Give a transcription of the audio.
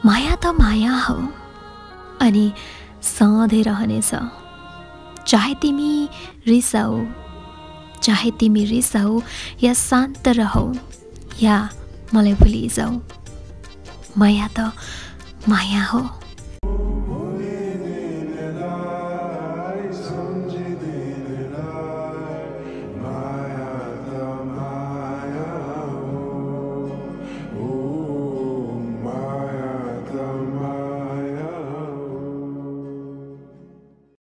माया त माया हो अनि सधैँ रहनेछ। चाहे तिमी रिसाऊ, चाहे तिमी रिसाऊ या शान्त रहौ या मलाई भुलिजाऊ, माया त माया हो।